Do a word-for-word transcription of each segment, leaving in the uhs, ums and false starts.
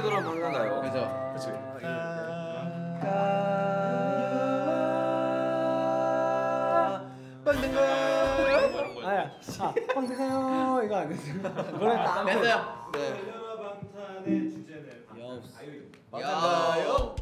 노래 방송가요. 그죠. 그렇지. 빵댕가요. 아야. 아, 빵댕가요. 이거 안 됐어요. 노래 다 됐어요. 네. 방탄의 주제는 야요. 야요.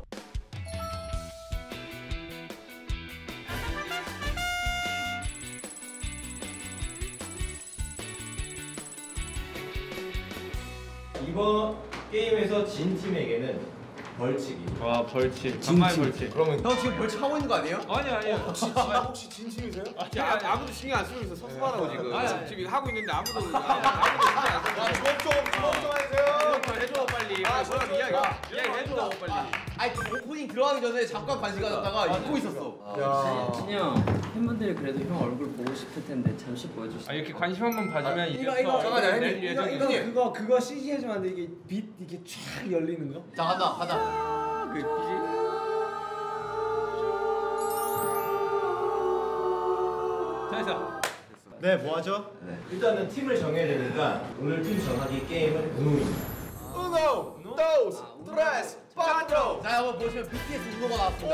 이번 게임에서 진 팀에게는 벌칙이. 와 벌칙. 정말 벌칙. 그러면 형 지금 벌칙 하고 있는 거 아니에요? 아니 아니요. 혹시 혹시 진 팀이세요? 아니, 아니, 아무도 신경 안 쓰고 있어. 섭섭하다고 지금. 아니, 아니. 지금 이거 하고 있는데 아무도 아무도 신경 안 쓰고. 아, 주먹 좀 주먹 좀 해주세요. 좀 해줘 빨리. 아, 저랑 이야기 이야기 해줘 빨리. 아니 오프닝 들어가기 전에 잠깐 관심 가졌다가 잊고 있었어. 야. 진이 형 팬분들이 그래도 형 얼굴 보고 싶을 텐데 잠시 보여줄 수 아 이렇게 관심 한번 봐주면 이제 이거 이거 잠깐만요, 낼 형님. 이거 예정이지. 이거 그거 그거 씨지 해주면 안 돼. 이게 빛 이렇게 쫙 열리는 거. 자 간다 가자. 그 비지. 됐어. 네, 뭐 하죠? 네. 일단은 팀을 정해야 되니까 오늘 팀 정하기 게임은 우노입니다. 우노, 도스, 트레스, 파트로. 자 여러분 보시면 비티에스 우노가 나왔습니다.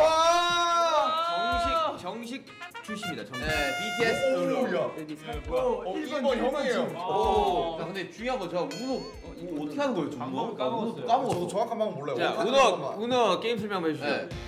정식 정식 출시입니다. 정식. 네 비티에스 우노. 여기 살 어, 일 번 형이에요. 오. 자 근데 중요한 건 제가 우노 이거 어떻게 하는 거예요? 방법을 까먹었어요. 까먹었어. 저도 정확한 방법 몰라요. 자 어떻게 우너 하는 것만. 우너 게임 설명 한번 해주세요. 네.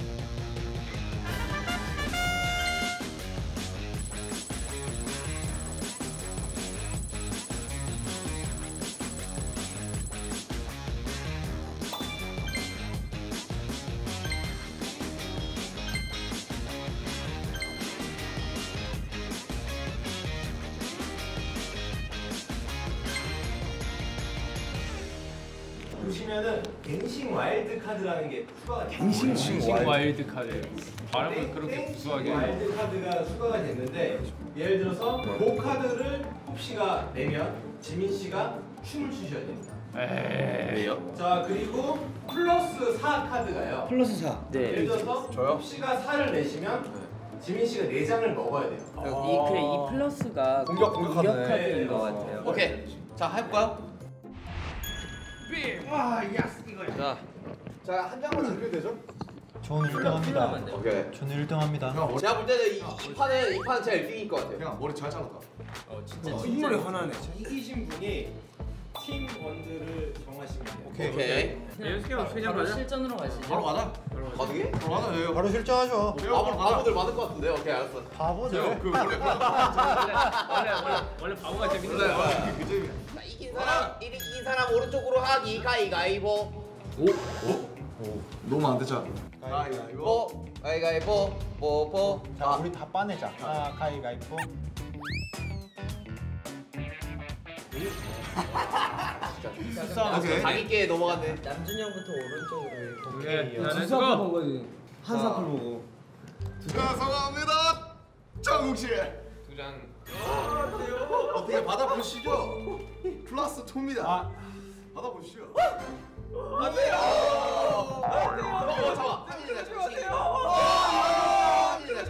보시면은 갱싱 와일드 카드라는 게 추가가 됐어요. 갱싱 와일드 카드. 발음을 그렇게 구수하게. 와일드 카드가 추가가 됐는데 예를 들어서 그 카드를 홉 씨가 내면 지민 씨가 춤을 추셔야 됩니다. 에이. 자 그리고 플러스 사 카드가요. 플러스 사. 예를 네. 들어서 홉 씨가 사를 내시면 지민 씨가 네 장을 먹어야 돼요. 이 그래 이 플러스가 공격, 공격 카드네. 공격 카드인 것 같아요. 오케이. 자 해볼까요? 아 야스 이거야. 자. 자 한 장만 어떻게 되죠? 저는 일 등 합니다. 오케이. 저는 일 등 합니다. 제가 볼 때는 이, 이 판에 이 판은 제가 일 등일 것 같아요. 형 머리 잘 잘랐다. 어 진짜 이 노래 하나네. 이기신 분이 팀 원들을 정하시면 돼요. 오케이. 오케이. 연습 형 최장 바로 가자. 실전으로 가시죠. 바로 가자. 가득이? 바로 하나 해요. 바로 실전하죠. 바보 바보들 많을 것 같은데. 오케이 알았어. 바보죠. 그 원래 원래 원래 원래 바보가 재밌는 원래, 거야. 그 점이야. 자, 이긴 사람 이- 이긴 사람 오른쪽으로 하기 가위가위보. 너무 안 되잖아. 가위가위보. 보 가위가위보 뽀뽀. 자, 우리 다 빠내자. 아, 가위가위보. 오케이. 자기께 넘어갔네. 남준이 형부터 오른쪽으로. 오케이. 자, 두 렛츠고. 사람 본 거지. 한 사람 보고. 자 성공합니다. 정국 씨. 두 장. 어떻게 받아보시죠? 플러스 이입니다. 아, 받아보시죠. 안 돼요. 안 돼요. 어, 잠깐. 찐이다, 찐. 찐이다,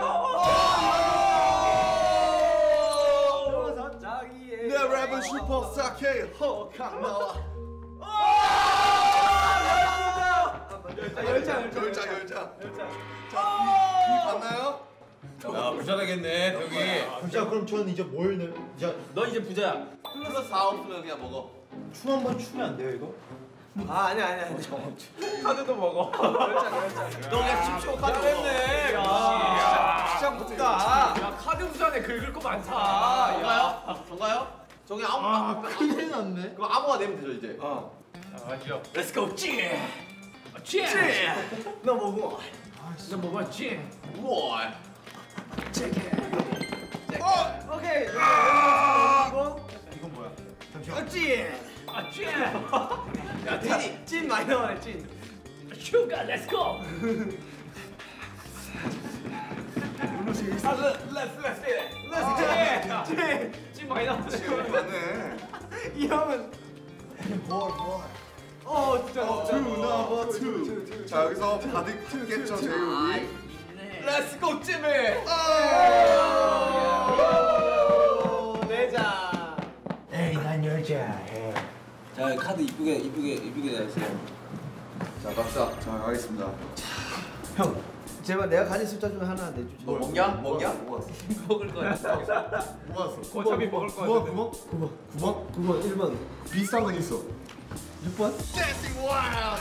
찐. 내 랩은 슈퍼스타 K 허강 나와. 열장 열장 열장 열장. 자, 이 봤나요? 야 부자되겠네 여기. 자, 그럼 저는 이제 뭘 넣? 자, 너 이제 부자야. 플러스 사 없으면 그냥 먹어. 춤 한번 추면 안 돼요, 이거? 아 아니 아니 아니. 카드도 먹어. 너 그냥 칩쇼 카드 했네. 시작부터. 야 카드 부자네 긁을 거 많다. 정가요? 정가요? 저기 아무 아, 아, 큰일 났네. 그럼 아무나 내면 되죠 이제. 어. 자 마시오. Let's go 찐. 찐. 너 먹어. 너 먹어 찐. 우와. 어 오케이. 이건 뭐야? 잠시만. 찐. 아 찐. 야 테디. 찐 많이 나와네 찐. 슈가 렛츠고. 렛츠 렛츠 렛츠 찐. 찐 많이 나왔어. 맞네. 이 형은 뭘 뭘. 어 진짜 투 넘버 투. 자 여기서 가득 찼겠죠 제육이. Let's go 찜이. 내자. 에이, 난 여자해. 자 카드 이쁘게 이쁘게 이쁘게 내주세요. 자 갑시다. 자 가겠습니다. 형 제발 내가 가진 숫자 중에 하나 내주지. 너 먹냐? 먹냐? 먹을 거야. 뭐 왔어? 어차피 먹을 거야. 구 번, 구 번? 구 번. 구 번? 구 번, 일 번. 비슷한 건 있어. 육 번? Dancing Wild!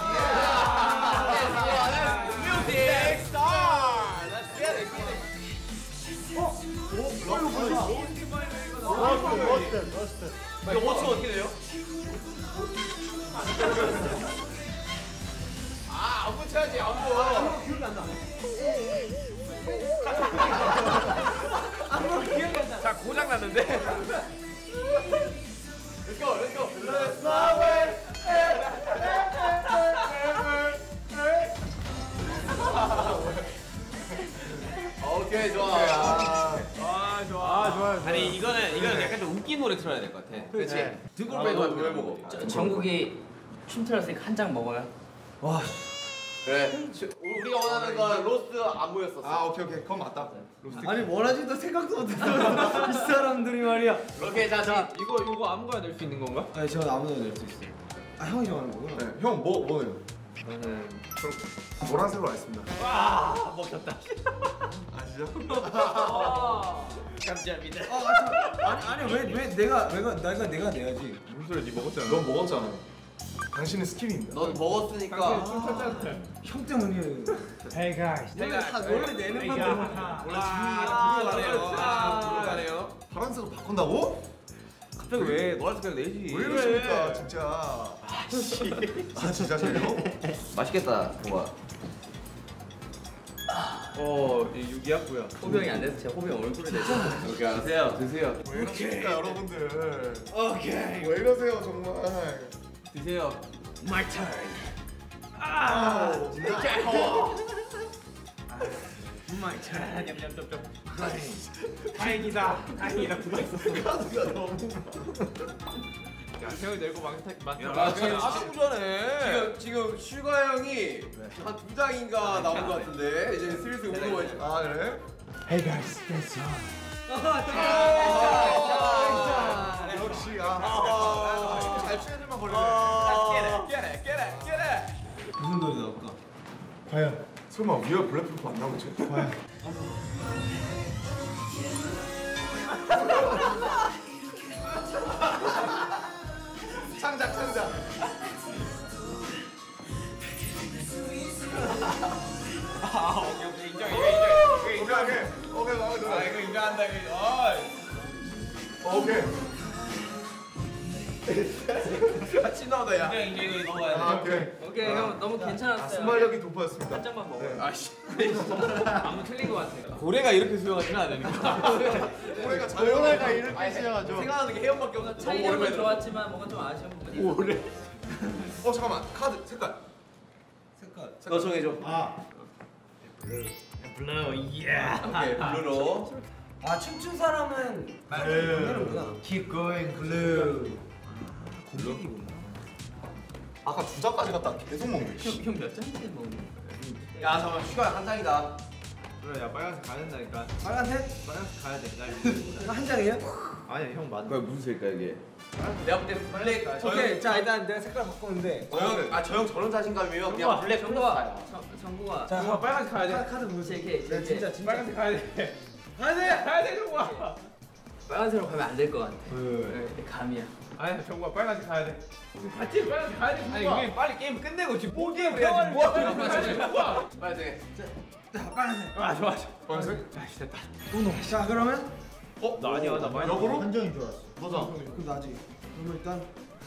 뮤직 스타. Let's get it. 이거 오 초 어떻게 돼요? 아, 안 붙여야지, 안 붙어. 기억이 안 나. 자 고장 났는데. Let's go, let's go. Let's my way. 오케이, 좋아. 아 좋아. 아 좋아. 아니 이거는 이거는 약간 좀 웃긴 노래 틀어야 될 것 같아. 그렇지. 등골 아, 빼고 왜, 왜 먹어? 저- 정국이 춤 틀었으니까 한 장 먹어요. 와. 그래. 우리가 원하는 건 로스 안 보였었어. 아 오케이 오케이 그건 맞다. 아니 원하지도 생각도 못했어. 이 사람들이 말이야. 오케이, 자, 자. 이거 이거 아무거나 낼 수 있는 건가? 아니 저 아무나 낼 수 있어. 아 형이 정하는 거구나. 네, 형뭐 뭐예요? 저는 노란색으로 하겠습니다. 아 먹혔다. 아시죠? 감사합니다. 아, 아, 저, 아니 아니 왜 왜 내가 내가 내가 내가 내야지. 무슨 소리야? 니 먹었잖아. 넌 먹었잖아. 당신의 스킬입니다. 넌 먹었으니까. 형 때문이에요. Hey guys. 원래 다 원래 내는 건 원래 들어가네요. 아, 들어가네요. 파란색으로 바꾼다고? 갑자기 왜 노란색 그냥 내지? 왜 이러십니까 진짜. 아 진짜요? 맛있겠다, 뭐가. 어, 유기약고요. 호병이 안 돼서 제가 호병 얼굴에 대서. 오케이, 드세요, 드세요. 왜 이러십니까 여러분들. 오케이. 왜 이러세요 정말. 드세요. My turn. 아, My turn. 냠냠쩝쩝. 다행이다. 다행이다. 누가 있었어. 카드가 너무. 야, 태형이 내고 많다. 많다. 아, 지금 아주 전에 지금 지금 슈가 형이 한 두 장인가 나온 것 같은데 이제 슬슬 우는 거지. 아 그래? Hey guys, that's 아, 역시 아. 잘 추는 애들만 걸리네. Get it, get it, get it. 무슨 노래 나올까? 과연 설마 위아 블랙프루프 안 나오지? 과연. 창작 창작. 아, 오케이, 오케이. 인정, 이거 인정. 이거 인정. 오케이 오케이 마음에 들어. 아, 이거 인정한다. 이거. 어. 오케이. 같이 나오다 야. 인정, 인정. 이거 먹어야 돼. 아 오케이. 오케이 형 너무 괜찮았어요. 순발력이 돋보였습니다. 한 장만 먹어요. 아씨. 아무 틀린 것 같아. 고래가 이렇게 수영하지는 않으니까. 올해가 자연애가 이렇게 아니, 시작하죠. 생각나는 게 혜연밖에 없어. 너무 차이는 오랜만에 들어. 좋았지만 뭔가 좀 아쉬운 부분이. 오래. 어 잠깐만 카드 색깔. 색깔. 너 정해줘. 아 블루, 예. 오케이, 블루로. 아 춤춘 사람은 blue. Keep going blue. 공격이구나. 아까 두 장까지 갔다 계속 먹네. 형몇 장째 먹는? 야, 잠깐만, 슈가 한 장이다. 그래, 야 빨간색 가야 된다니까. 빨간색? 빨간색 가야 돼. 나 이거. 이거 한 장이에요? 아니야, 형 맞아. 그게 무슨 색깔 이게? 내가 볼 때 블랙. 오케이 자 일단 내가 색깔 바꾸는데. 저형, 아, 저 형 저런 자신감이면 그냥 블랙 정국아, 정- 정국아. 자 정국아, 빨간색 가야 돼. 카드, 카드 보세요. 제게 네, 진짜 진짜. 빨간색 가야 돼. 가야 돼, 가야 돼, 정국아. 빨간색으로 가면 안 될 것 같아. 네. 네, 감이야. 아니야, 정국아, 빨간색 가야 돼. 같이 빨간색 가야 돼. 아니, 우리 빨리 게임 끝내고 지금 뽀 게임을 해야지. 뭐 하는 거야, 지금? 정국아. 빨간색. 자 빨간색. 아, 좋아, 좋아. 빨간색? 아씨, 됐다. 자 그러면 어? 나 아니야, 나 많이. 역으로? 한 장인 줄 알았어. 너다. 그럼 나지. 그러면 일단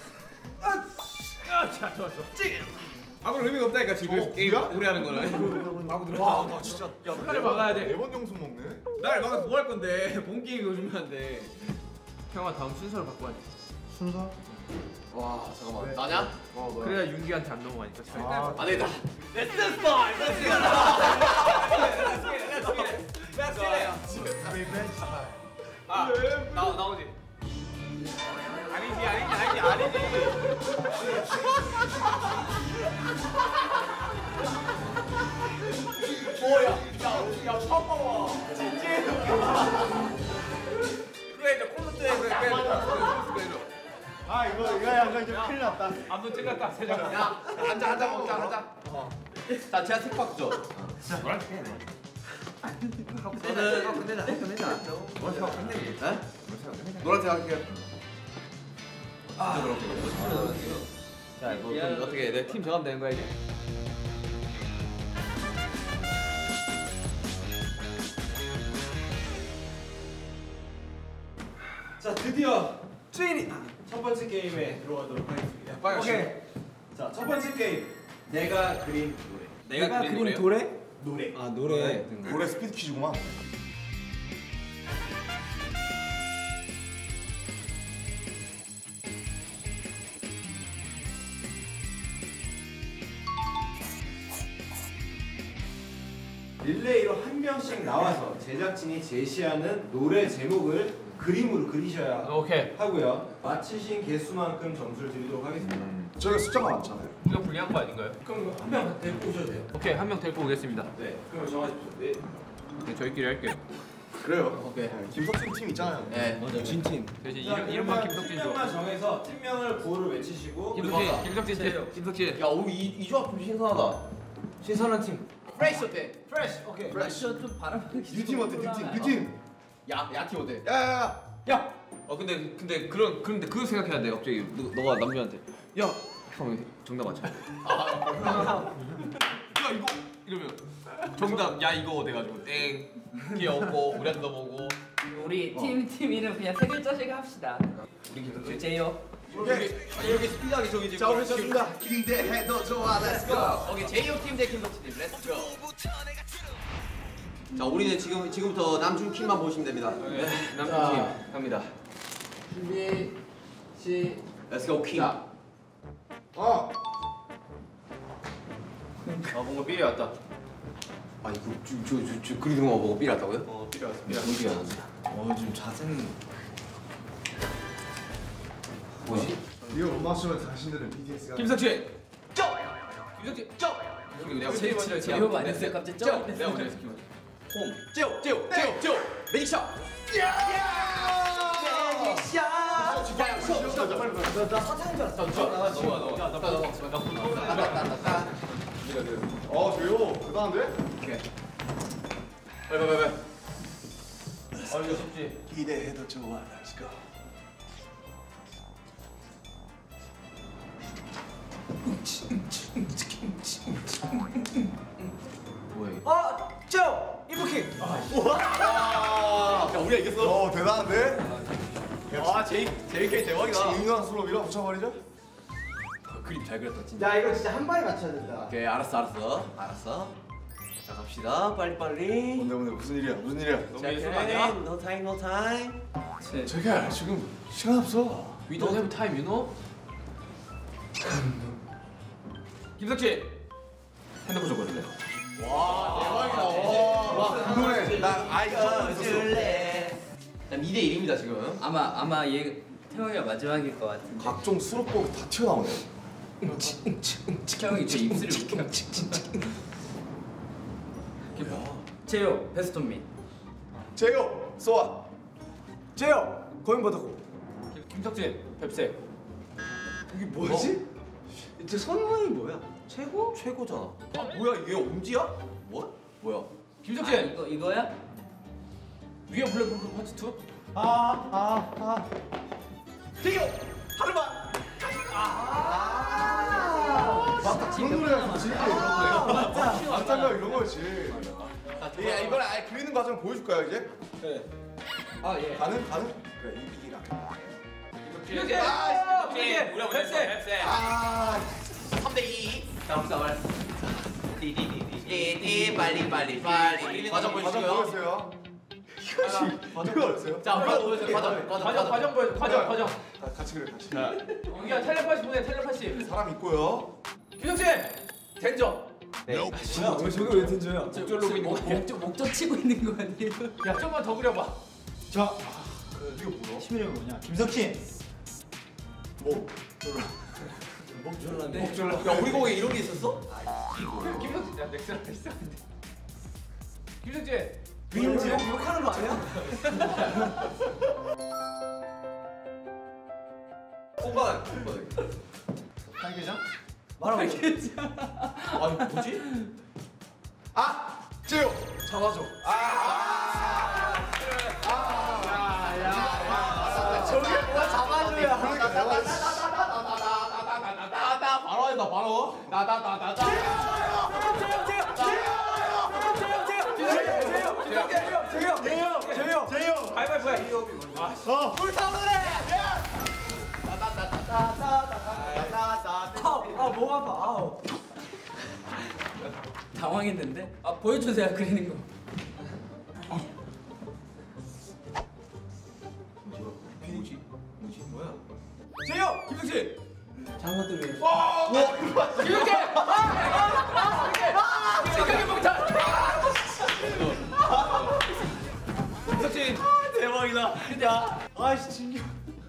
아, 자, 좋아, 좋아. 아무런 의미가 없다니까 지금 어, 게임 뭐야? 우리 하는 거는. 와, 나 진짜 야, 색깔을 막아야 돼. 네번 용수 먹네. 날 막아서 뭐 할 건데? 본 게임 이거 주면 안 돼. 형아 다음 순서를 바꿔야 돼. 순서. 와, 잠깐만. 나냐? 어, 뭐야? 그래야 윤기한테 안 넘어가니까. 아, 안 되겠다. Let's get it, let's get it, let's get it, let's get it, let's get it. 리벤지 타임. 아, 나 나오지. 아니지, 아니지, 아니지, 아니지. 뭐야? 야, 야, 처음 봐봐. 진짜. 그래 이제 콘서트에 그래 그래 그래 그래. 아 이거 이거 약간 좀 큰일 났다. 안도 찔렀다. 세 장. 야, 한잔 한잔 먹자, 한잔. 자, 제가 색 바꾸죠. 끝내자. 끝내자. 끝내자. 노란색 할게요. 자, 이거 그럼 어떻게 내 팀 정하면 되는 거야 이제? 자 드디어 트레이닝 첫 번째 게임에 들어가도록 하겠습니다. 오케이. 자 첫 번째 게임 내가 그린 노래. 내가 그린 노래요? 노래? 노래. 아 노래. 노래 스피드 퀴즈구만. 릴레이로 한 명씩 나와서 제작진이 제시하는 노래 제목을 그림으로 그리셔야 오케이. 하고요. 맞히신 개수만큼 점수를 드리도록 하겠습니다. 저희가 숫자가 많잖아요. 이거 불리한 거 아닌가요? 그럼 한 명 데리고 오셔도 돼요. 오케이, 한 명 데리고 오겠습니다. 네. 그럼 정하십시오. 네. 네, 저희끼리 할게요. 그래요. 오케이. 김석진 팀 있잖아요. 네. 맞아, 진팀. 대신 자, 이름 이름만 그러면 김석진 줘. 팀명만 정해서 팀명을 구호를 외치시고 김석진, 김석진 팀. 김석진. 야, 우리 이, 이 조합 좀 신선하다. 신선한 팀. 프레시 어때? 프레시. 오케이. 좀 바람이 뉴팀 어때? 뉴팀. 뉴팀. 야, 야팀 어때? 야야야. 야. 어 근데 근데 그런 그런데 그거 생각해야 돼. 갑자기 너, 너가 남자한테 야, 형 정답 맞춰. 야 이거 이러면 정답 야 이거 돼가지고 땡. 걔 없고 우리한테 넘어오고. 우리 팀 팀 이름 그냥 세 글자씩 합시다. 우리 김석진. 제이요. 여기 여기 스피드하게 저기 지금. 자 우리 쳤습니다. 기대해도 좋아, 렛츠 고. 오케이, 제이오 팀 대 김석진 팀, 렛츠 고. 자, 우리는 지금 지금부터 남준 팀만 보시면 됩니다. 네, 남편 팀 갑니다. 준비, 시, 렛츠 고 킹. 어. 아 뭔가 삐리 왔다. 아, 이거 저저 저 그리는 거 보고 삐랐다고요? 어 삐리 왔어. 삐리 어디가 나지? 어 지금 자세는. 뭐지? 이거 못 맞추면 당신들은 비티에스가. 김석진. 쩌. 김석진. 쩌. 그리고 내가 제일 먼저 했지. 제이홉 아니었어요? 갑자기 쩌. 내가 먼저 했어. 홈, 찌오, 찌오, 찌오, 찌오, 매직샷. 어 저요. 대단한데? 빨리 빨리 빨리. 아 이거 쉽지. 기대해도 좋아. Let's go. 뭐야 이거? 어, 저 이브킹. 야, 우리가 이겼어. 어 대단한데? 아, 제이 제이케이 대박이다. 인간 수로 밀어붙여버리죠? 그림 잘 그렸다 진짜. 야 이거 진짜 한 방에 맞춰야 된다. 오케이, 알았어, 알았어, 알았어. 자, 갑시다. 빨리 빨리. 뭔데 뭔데 무슨 일이야? 무슨 일이야? 너무 예술 아니야? No time, no time. 저기야 지금 시간 없어. We don't have time, you know? 김석진. 핸드폰 줬거든요. 대박이다. 그 노래 나 아이 처음 들었어. 자, 이 대 일입니다 지금. 아마 아마 얘 태영이가 마지막일 것 같은데. 각종 수록곡 다 튀어나오네. 태영이 제 입술을 웃겨. 제이홉 베스트 온 미. 제요 쏘아. 제요 고인 버터고. 김석진. 뱁새. 이게 뭐지? 이제 선물이 뭐야? 최고? 최고잖아. 아, 뭐야 이게 엄지야? 뭐? 뭐야? 아, 김석진. 이거 이거야? 위에 블랙홀 파트 투? 아아 아. 대요 하루만. 맞다 그런 노래가 좋지. 맞다. 맞다가 이런 거지. 야 이걸 아예 그리는 과정 보여줄 거야 이제? 네. 아 예. 가능 가능. 그래 이 이기라. 김석진. 아, 김석진. 우리 뱁새. 뱁새. 아. 삼 대 이. 자, 갑시다. 빨리. 띠띠띠띠 빨리 빨리 빨리. 과정 과정 보여주고요. 보였어요. 이것이 이거 어렸어요? 자, 과정 보여주세요. 과정. 과정 과정 보여. 과정 과정. 다 같이 그래 같이. 여기가 텔레파시 보내 텔레파시. 사람 있고요. 김석진. 덴저. 뭐야? 왜 저게 왜 던져요? 목줄로 있는 거. 목적 목적 치고 있는 거 아니에요? 야 좀만 더 그려봐. 자, 이거 뭐야? 시민이 뭐냐? 김석진. 뭐? 야, 우리 거기에 이런 게 있었어? 김석진. 야 넥스랑 비슷한데. 김석진. 민지 욕하는 거 아니야? 오만. 달계장? 말하고. 아니 뭐지? 아 재요 잡아줘. 저게 뭐가 잡아줘야. 나나 바로 한다 바로. 나나나나나. 재영, 재영. 가위바위보야. 어. 아우, 아, 목 아파. 아우. 당황했는데. 아 보여주세요 그리는 거. 뭐지? 뭐지? 뭐야? 재영, 김승진. 장관들 왜? 이렇게. 생각해 보자. 김석진. 대박이다. 야, 아이씨 진규.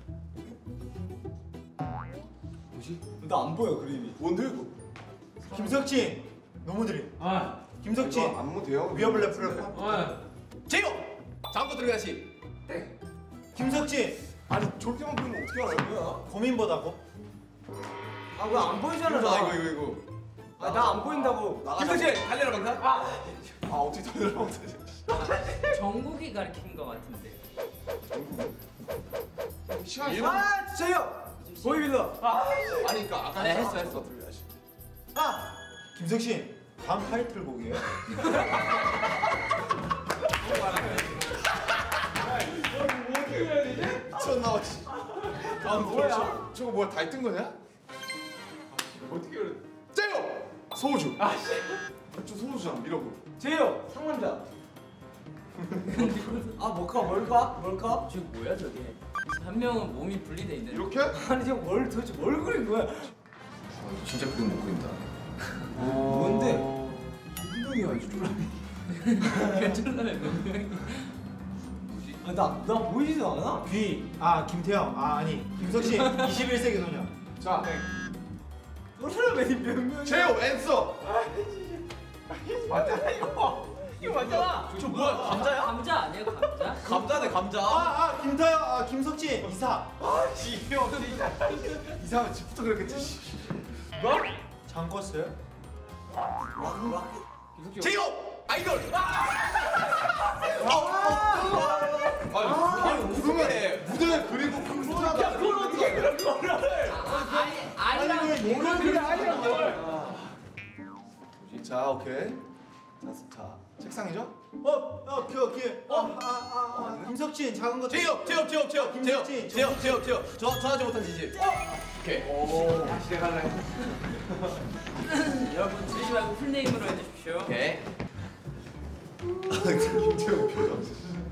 뭐지? 나 안 보여 그림이. 뭔데 이거? 김석진 너무 느려. 아. 김석진 이거 안무 대형. 위협을 레프를. 아. 재요. 장고 들어가시. 땡. 김석진 아니 저렇게만 보면 어떻게 알아요? 뭐야? 고민보다고. 아, 왜 안 보이잖아. 이거 나. 이거 이거 이거. 아, 나 안 보인다고. 김석진 달려라 방탄. 아 어떻게 달려라 정국이 가르친 거 같은데. 시간 일본. 아, 재영. 보이빌러. 아니 그러니까 아까 네, 했어, 했어. 아 김석진 다음 타이틀곡이에요? 미쳤나 씨. 아 뭐야? 저거 뭐야 다 뜬 거냐? 어떻게 그래? 재요 소주. 아씨. 저 소주잖아 밀어보. 재영, 상남자. 아, 뭘까, 뭘까, 뭘까? 저 뭐야 저게? 한 명은 몸이 분리돼 있는데. 이렇게? 아니, 지금 뭘 도대체 뭘 그린 거야? 진짜 그림 못 그린다. 뭔데? 분명이야 이 쫄라미. 괜찮나요 몇 명이? 아, 나, 나 보이지도 않아? 귀. 아 김태형. 아 아니 김석진 이십일 세기 소녀. 자 너는 몇 명이야? 재요 앤서. 맞잖아, 이거. 이거 맞잖아. 저 뭐야 감자야? 감자 아니에요 감자? 감자네 감자. 아아 김태형. 아 김석진 이사. 이형 이상한 집부터 그랬겠지. 뭐? 장 껐어요? 재요 아이돌. 아니 무대 무대 그리고 방송하다. 그걸 어떻게 그런 거를? 아이 아이랑 뭐를 그래 아니야 자 오케이. 자, 자 책상이죠? 어어 귀여 귀여. 어아아 아, 김석진 작은 거. 재요 재요 재요 재요 재요 김석진, 재요 재요 재요 저 전하지 못한 지지. 오케이. 오 시작할래. 여러분 지지 말고 풀네임으로 해주십시오. 오케이. 김태형 표정.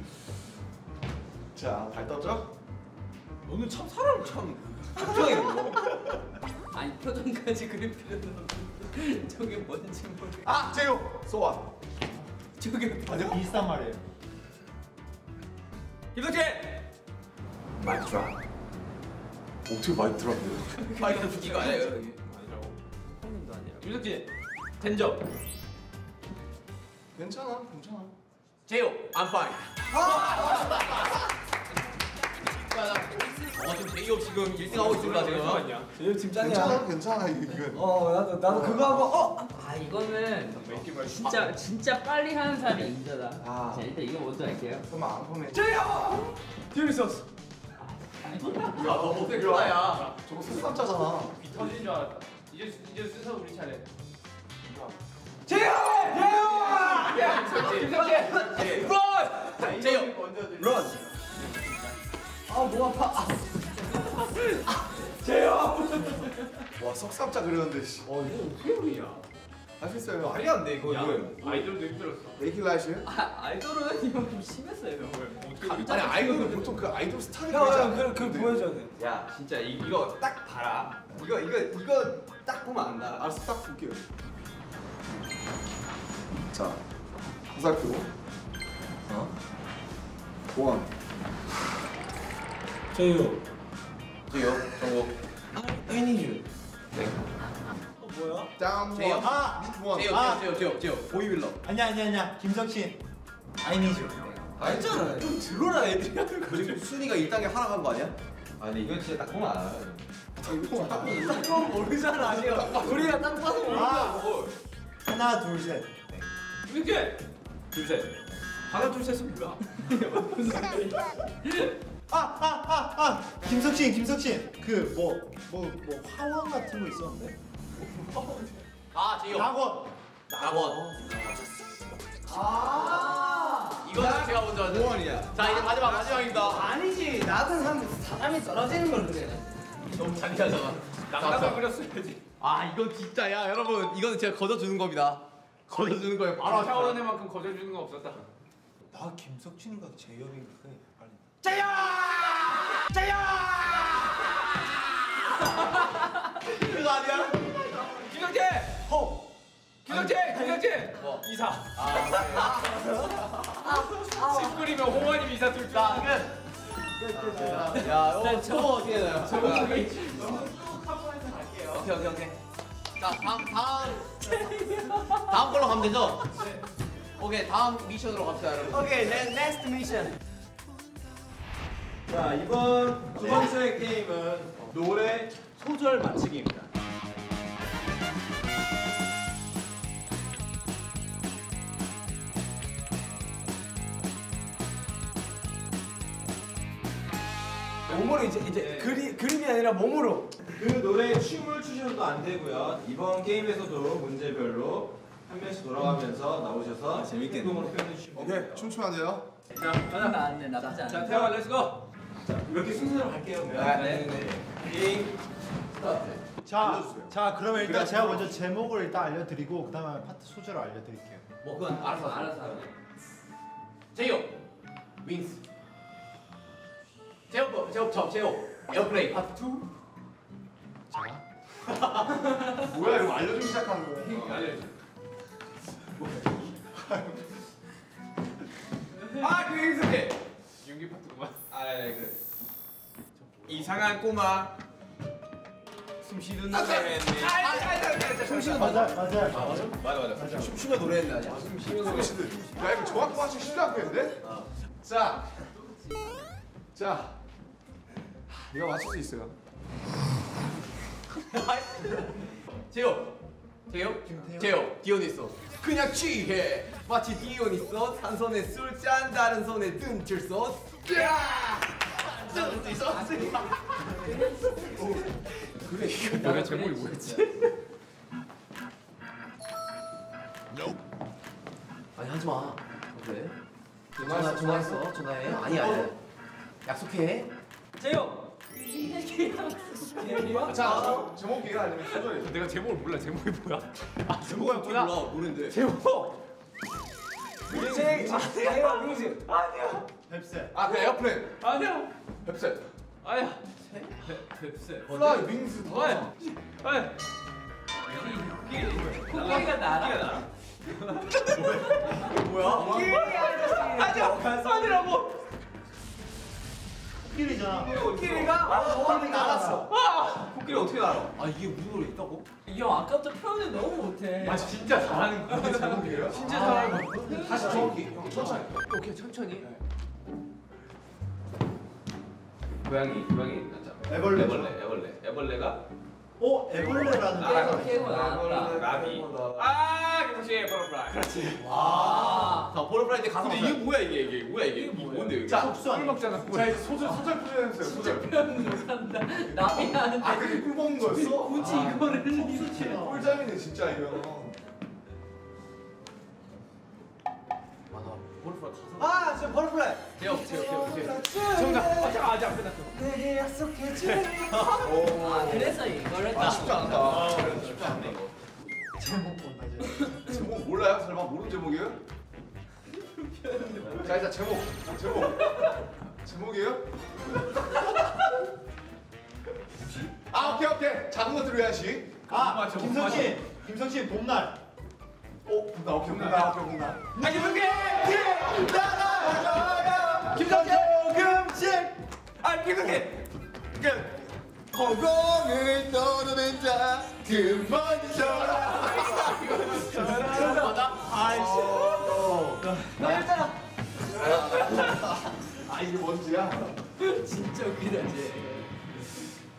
자잘 떴죠? 너는 참 사람 참 걱정해 너. 아니 표정까지 그릴 필요는 없는데 저게 뭔지 모르겠어. 아 재요 소아. 저게 아니요? 비슷한 말이에요. 김석진. 마이크 드랍. 어떻게 마이크 드랍이에요? 마이크 이거 아니에요? 형님도 아니라. 김석진. 텐저. 괜찮아 괜찮아. 재요 I'm fine. 어 지금 제이홉 지금 일 등 하고 있습니다 지금. 재영 팀 짱이야. 괜찮아 괜찮아 이거. 어, 나도 나도 그거 하고 어. 아 이거는 진짜 진짜 빨리 하는 사람이 인자다. 아. 자 일단 이거 먼저 할게요. 그럼 안 보내. 재영. 디리소스. 야너 못해 그거야. 저거 소삼자잖아. 비 터진 줄 알았다. 이제 이제 순서 우리 차례. 재영. 재영. 김석진. 런. 재요. 런. 아, 목 아파. 재영. 와 석삼자 그렸는데 씨. 어 이거 어떻게 그리냐? 할 수 있어요. 말이 안 돼 이거 이거. 아이돌도 힘들었어. 메이킬라이시요? 아 아이돌은 이거 좀 심했어요. 아니 아이돌은 보통 그 아이돌 스타일 형, 그리지 형, 않아요? 그, 그 보여줘야 돼. 야 진짜 이, 이거 딱 봐라. 이거 이거 이거 딱 보면 안다. 알았어 딱 볼게요. 자 화살표. 어? 보안. 재영. 재요. 정국. I need you. 어, 뭐야? 다운 재요. 원. 아 원. 재요 아. 재요 재요 재요 보이빌러. 아니야 아니야 아니야 김석진. I need you. 알잖아. 좀 들어라 애들이 하는 거. 지금 순위가 일 단계 하락한 거 아니야? 아니 이건 진짜 딱 보면 알아요. 그건 모르잖아 아니요. 우리가 딱 봐서 몰라. 하나 둘 셋. 이렇게 둘 셋. 하나 둘 셋은 뭐야? 아아아 아, 아. 김석진 김석진 그 뭐 뭐 뭐 화원 같은 거 있었는데. 아 제이홉. 낙원. 낙원. 아. 이거는 제가 먼저 하죠. 오원이야. 자 이제 마지막 마지막입니다. 아니지. 낙은 하면 사람이 떨어지는 걸 그래. 너무 잔인하잖아. 낙낙을 그렸어야지. 아 이건 진짜 야 여러분 이거는 제가 거둬주는 겁니다. 거둬주는 거예요. 바로 바로 차오른 애만큼 거저주는 거 없었다. 나 김석진인가 재엽인가 그래. 빨리. 그거 아니야? 김성재! 호. 김성재! 김성재! 뭐? 이사. 아 십 분이면 홍원님 이사 둘 줄. 자 끝. 야 이거 저거 어떻게 해요? 오케이 오케이 오케이. 자 다음 다음 다음 걸로 가면 되죠? 오케이 다음 미션으로 갑시다 여러분. 오케이, next mission. 자 이번 두 번째 게임은 노래 소절 맞추기입니다. 몸으로 이제 이제 그리 그림이 아니라 몸으로. 그 노래에 춤을 추셔도 안 되고요. 이번 게임에서도 문제별로 한 명씩 돌아가면서 나오셔서 재밌게 행동으로 표현해 주시면 돼요. 오케이 춤추면 안 돼요? 자, 가자. 나안돼 나쁘지 않아. 자, 태화 렛츠고. 이렇게 순서대로 갈게요. 네, 네. 자, 자 그러면 일단 제가 먼저 제목을 일단 알려드리고 그 다음에 파트 소절을 알려드릴게요. 뭐 그건 알아서 알아서 알아서. 제이홉 윙스. 제이홉 제이홉 저 제이홉 에어플레이 파트 투. 뭐야 이거 알려주기 시작한 거야. 알려줘. 아그 윙스게. 윤기 파트구만. 아 네, 그래. 이상한 꼬마. 숨 쉬는 노래 했네. 숨쉬는 맞아, 맞아. 맞아 맞아 맞아. 춤추며 노래했네 아직. 숨쉬는 노래. 야 이거 정확 맞추기 쉽지 않겠는데? 자, 자, 이거 맞출 수 있어요. 제이홉 제이홉 제이홉 디오니소. 그냥 취해 마치 디오니소. 한 손에 술잔 다른 손에 뜬칠소. 야! 뜬칠소. 그래, 이거 노래 제목이 뭐였지? 아니 하지 마. 그래? 전화 전화했어. 전화해. 아니 아니. 약속해. 제요. 자, 제목이가 아니면 소절이. 내가 제목을 몰라. 제목이 뭐야? 아, 제목이 제목이구나. 몰라 노래인데. 제목. 뮤직. 아니야, 뮤직. 아니야. 뱁새. 아, 그 에어플레인. 아니야. 뱁새. 아니야. 뱁새. 플라이 윙스. 아니야. 아니야. 코끼리가 날아. 뭐야? 아니야. 아니라고. 코끼리잖아. 코끼리가 몸을 날았어. 아, 코끼리 어떻게 알아? 아 이게 무슨 노래 있다고? 이 형 아까부터 표현을 너무 못해. 아, 진짜 잘하는 거 제목이에요? 진짜 잘하는 거. 다시 정확히. 형 천천히. 오케이, 천천히. 고양이, 고양이 맞자. 애벌레. 애벌레, 애벌레. 애벌레가 어, 애벌레라는 아, 게. 깨고 나왔다. 나비. 아, 김성씨 버터플라이. 그렇지. 와. 자 보러플라이 때 가서 근데 이게 뭐야 이게 이게 뭐야 이게? 이게 뭔데 이게? 자, 속수 아니야? 먹잖아. 자, 이제 소절 소절 표현해주세요. 소절. 표현 못한다. 남이 하는데. 아, 그게 꿀 먹는 거였어? 굳이 이거를. 꿀잠이네 진짜 이거. 맞아. 보러플라이 가서. 아, 저 버터플라이. 제이홉 제이홉 제이홉 제이홉. 정답. 아, 잠깐 아직 안 끝났어. 내게 약속해줘. 아 그래서 이걸 했다. 아, 쉽지 않다. 쉽지 않네 이거. 제목 본다 이제. 제목 몰라요? 설마 모르는 제목이에요? 자 일단 제목 제목 제목이에요? 아 오케이 오케이 작은 것들 위한시. 아, 김석진. 김석진 봄날. 오 봄날 오케이 봄날 오케이 봄날. 아, 김성씨! 김석진. 금식. 아, 김성씨! 허공을 떠도는 자 그만이셔라. 아이씨. 나 했잖아. 아 이게 뭔지야? 진짜 웃기다 쟤.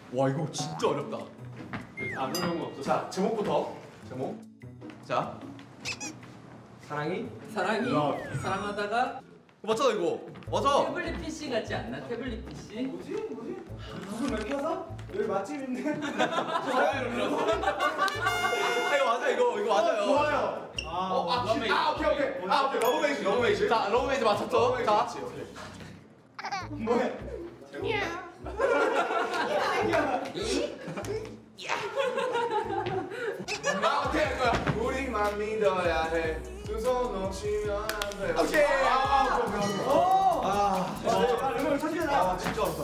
와 이거 진짜 어렵다. 안 어려운 거 없어. 자 제목부터. 제목. 자 사랑이? 사랑이 사랑하다가 맞춰 이거. 맞아. 태블릿 피씨 같지 않나? 태블릿 피씨? 뭐지? 뭐지? 무슨 왜 켜서? 여기 맛집인데? 아 이거 맞아 이거 이거 맞아요. 좋아요. 어, 아, 아, 키- 아 오케이 오케이. 아 오케이 러브메이지 러브메이지. 자 러브메이즈 맞췄죠? 자. 뭐해? 아 어떻게 할 거야? 우리만 믿어야 해. 두 손 놓치면 안 돼. 오케이. 아 오케이 오케이. 오! 아, 아, 이거 천재다. 아 진짜 어렵다.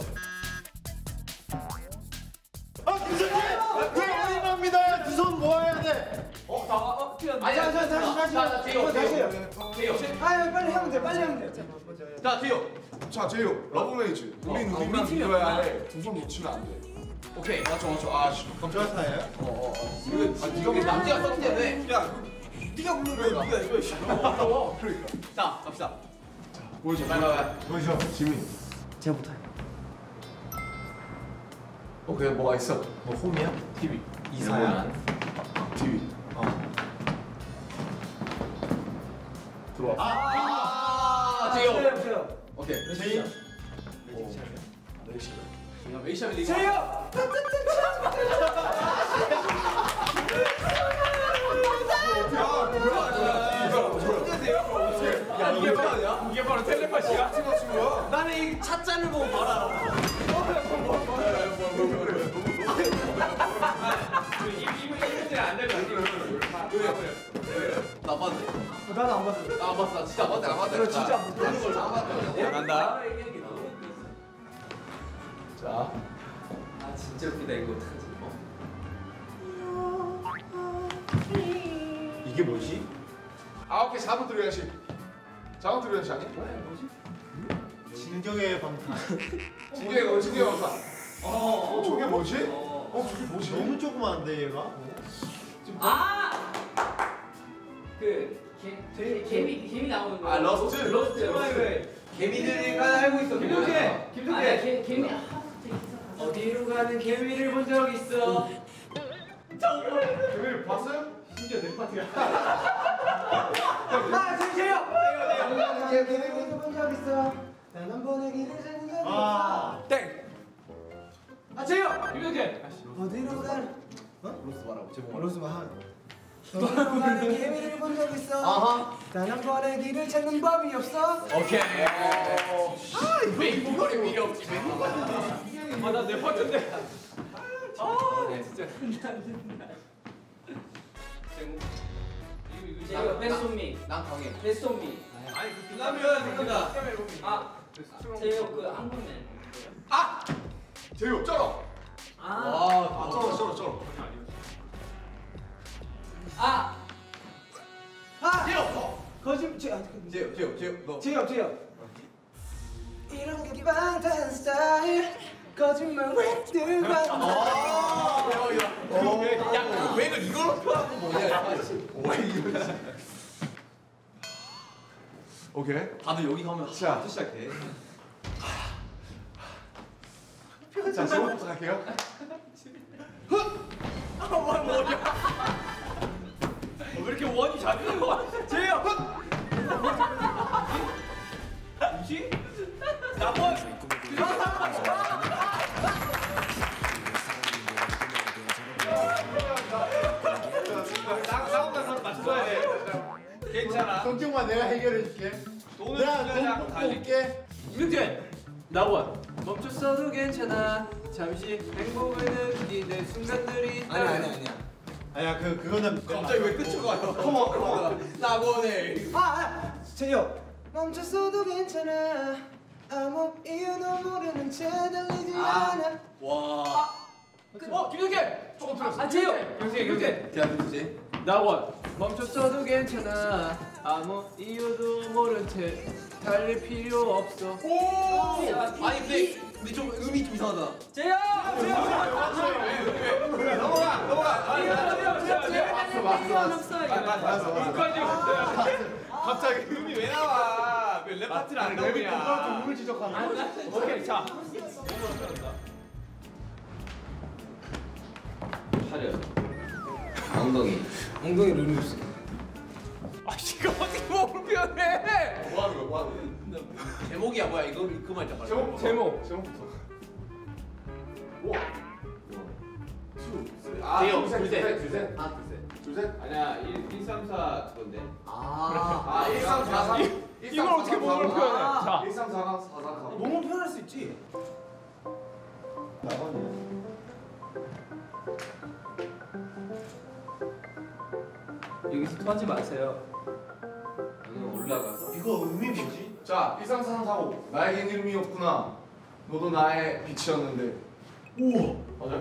아, 김선재! 우리만 믿어야 두 손 모아야 돼. 어, 나, 어, 튀었네. 아, 자, 자, 다시, 다시. 자, 자, 뒤로, 이거 다시 해요. 뒤로. 아, 빨리 하면 돼, 빨리 하면 돼. 자, 뒤로. 자 제이홉 러브메이즈. 우린 어, 우리만 우리 팀이 믿어야 없구나. 해. 두 손 놓치면 안 돼. 오케이. 맞죠 맞죠. 아 씨. 저 사예요? 어어 어. 이거, 아, 이거 남자가 썼기 때문에. 야 네가 부른 거야. 네가 이거 씨. 어려워. 그러니까. 자, 갑시다. 보여줘. 빨리 와요. 보여줘. 지민. 제가 못해요. 오케이 뭐가 있어? 뭐 홈이야? 티비. 이사야? 티비. 들어와. 아, 제요. 제요, 제요. 오케이. 제이. 웨이샵이 이거. 제요! 야, 이게 뭐야? 이게 바로 텔레파시야? 나는 이 차자를 보고 바로 알아. 이문제 안될 거 나 봤네. 나는 안 봤어. 나안 봤어. 나 진짜 안 봤다. 안 봤다. 이거 진짜 안 봤어. 이걸 안 봤다. 간다. 자. 아 진짜 웃기다 이거 어떡하지? 이게 뭐지? 아 오케이 사 번 들어야지. 사 번 들어야지 아니? 진격의 방탄. 진격의 진격의 원사. 어, 어 저게 뭐지? 어. 어 저게 뭐지? 너무 조그만데 얘가? 아! 그 개, 개, 개미 개미 나오는 거. 아, 러스트? 러스트. 개미들이가 알고 있어. 김동재! 김동재! 아, 개, 개미. 아, 어디로 가는 개미를 본 적 있어? 개미를 봤어요? 심지어 내 파트야. 아, 제요, 제요! 개미를 본적 있어. 난 한 번의 길을 찾는 적 아, 땡. 아, 제요! 이문제. 어디로 가는? 로스 말하고 제목 로스 마 어디로 가는 개미를 본 적 있어. 아하. 단 한 번의 길을 찾는 법이 없어. 오케이. 메인 보컬이 미리 없지. 메인 보컬. 아나내 파트인데. 아, 네, 진짜. 제가 베스온미. 난 강해. 베스온미. 아니 그 그러면 우리가 아, 제가 그 한국맨. 아! 제이홉 쩔어. 아, 아 쩔어 쩔어 쩔어. 아, 아! 제요. 거짓, 제, 아, 그- 제요, 제요, 제요. 너. 제요, 제요. 이런 게 방탄 스타일. 거짓말 왜 들고 아, 야, 야. 그, 야, 그 웨이를 이걸로 표하는 거 뭐냐? 왜 이러지? 오케이. 다들 여기 가면 자. 부터 시작해. 자 제목부터 갈게요. 왜 이렇게 원이 작은 거야? 제요. 뭐지? 나번. 나나나 맞춰야 돼. 괜찮아. 걱정마 내가 해결해 줄게. 돈은 내가 주자랑 돈 뽑고 달리. 올게. 이문제. 나원. 멈췄어도 괜찮아. 잠시 행복을 느끼는 순간들이 있다. 아니 아니 아니야. 아야 그 그거는 갑자기 왜 끝으로 가요? 컴온 컴온. 나고네. 아, 아! 제요. 멈췄어도 괜찮아. 아무 이유도 모르는 채 달리지 않아. 와. 어 김동재. 조금 들었어. 아 제요. 김동재 김동재. 대한민국지. 나원. 멈췄어도 괜찮아. 아무 이유도 모른 채 달릴 필요 없어. 오. 아니 근데 근데 좀 음이 좀 이상하다. 제요. 넘어가 넘어가. 맞어, 맞어. 맞아 맞아. 끝까지 왔어요. 갑자기 음이 왜 나와? 왜 랩 파트를 안 나오냐? 음을 지적하는. 오케이 자. 차려. 엉덩이. 엉덩이 룰루스. 아 이거 어떻게 몸을 표현해? 뭐 하는 거야? 뭐 하는 거야? 제목이야 뭐야 이거 그 말이야. 빨리. 제목 제목. 제목부터. 아, 대요. 둘, 셋, 둘, 셋. 둘, 셋. 하나, 둘, 셋. 둘 셋. 아니야 일 삼 사 그건데. 아, 아 일 삼 사 삼. 이걸 어떻게 몸을 표현해? 자. 일 삼 사 사 사 사. 몸을 표현할 수 있지. 나가네. 여기서 토하지 마세요. 오늘 올라가서. 이거 의미 뭐지? 자, 일 삼 사 삼 사 오. 나에겐 이름이 없구나. 너도 나의 빛이었는데. 우와. 맞아?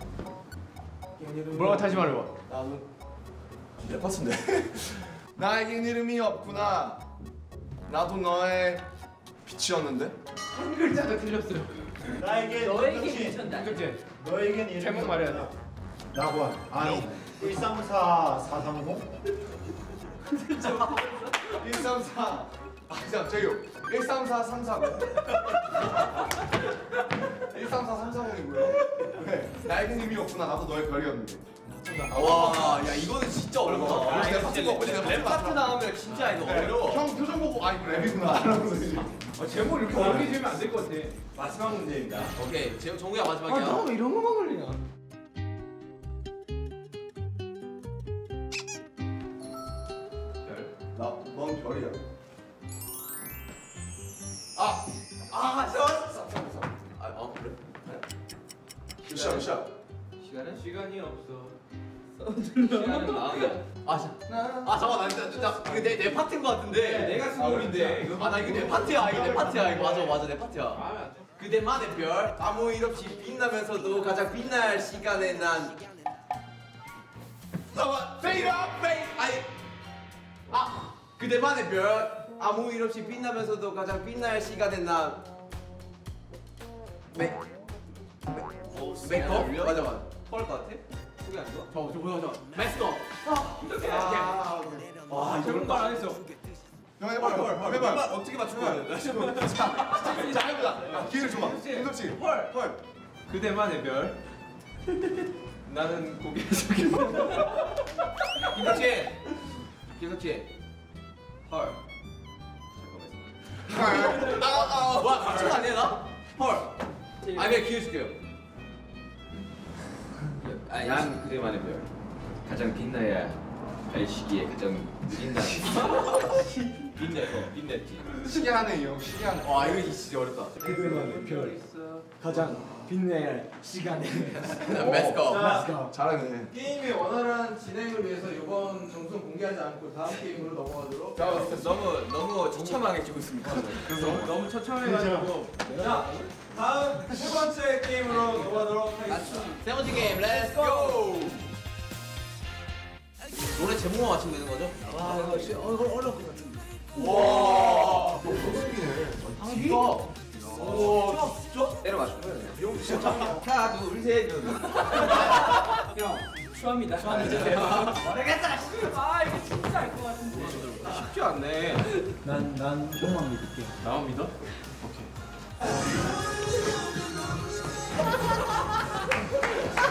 뭐라고 다시 말해봐. 나는 진짜 팠는데. 나에겐 이름이 없구나. 나도 너의 빛이었는데. 한 글자가 틀렸어요. 나에게 너에게 미쳤다. 너에겐 이름이 제목 말해야 돼. 나관. 아니. 일삼사 사삼공? 일 삼 사. 아, 자, 저기요. 일 삼 사 삼 사 공. 일 삼 사 삼 사 공이고요. 네. 나에겐 이름이 없구나. 나도 너의 별이었는데. 와, 야 이거는 진짜 어렵다. 아, 내 파트 거, 내 랩 파트 나오면 진짜 이거 어려워. 형 표정 보고 아 이거 랩이구나 이러면서 이제 아, 제목 이렇게 어렵게 지으면 안 될 것 같아. 마지막 문제입니다. 오케이, 제 정우야 마지막이야. 아, 너 이런 거만 걸리냐? 나넌 별이야. 아, 아, 저, 아, 어 그래? 샷 샷. 시간은 시간이 없어. 시간은 마음이야. 아, 자, 아 잠깐 나 진짜 진짜 이거 내, 내 파트인 것 같은데. 내가 쓴 곡인데. 아 나 이거 내 파트야. 이거 내 파트야. 이거 맞아 맞아 내 파트야. 마음에 안 돼. 그대만의 별 아무 일 없이 빛나면서도 가장 빛날 시간에 난. 잠깐 페이드 업 페이드 아니 아 그대만의 별 아무 일 없이 빛나면서도 가장 빛날 시간에 난. 메 메이크업 맞아 맞아. 펄것 같아? 속이 안 좋아? 저, 저 뭐야, 저. 메스터. 이렇게, 아, 이렇게. 오케이. 와, 제목 말안 했어. 형 해봐 형 해봐. 해봐. 어떻게 맞춘 거야? 자 해보자. 야, 기회를 줘봐. 김덕지. 헐. 헐. 그대만의 별. 나는 고개 숙여. 김덕진. 김덕진. 헐. 아아 와, 맞춘 거 아니야, 나? 헐. 아, 그냥 기회 줄게요. 아니, 난 그대만의 별. 가장 빛나야 할 시기에 가장 빛나는. 빛내서 빛냈지. 시계 하네 이 형. 시계 하네. 와, 이거 진짜 어렵다. 그대만의 별 가장 빛내야 할 시간에 메스터. 잘하네. 게임의 원활한 진행을 위해서 이번 점수는 공개하지 않고 다음 게임으로 넘어가도록. 자, 너무 너무 처참하게 찍고 있습니다. 그래서 너무 처참해가지고. 자, 다음 세 번째 게임으로 넘어가도록 하겠습니다. 세 번째 게임, 렛츠 고! 노래 제목만 맞추면 되는 거죠? 와 이거 진짜 어, 이거 어려울 것 같은데. 와. 진짜. 오, 진짜? 때려 맞춘 거예요. 하나, 둘, 셋. 형, 추합니다. 추합니다. 모르겠다. 아, 이거 진짜 알 것 같은데. 쉽지 않네. 난난 형만 믿을게. 나만 믿어? 오케이.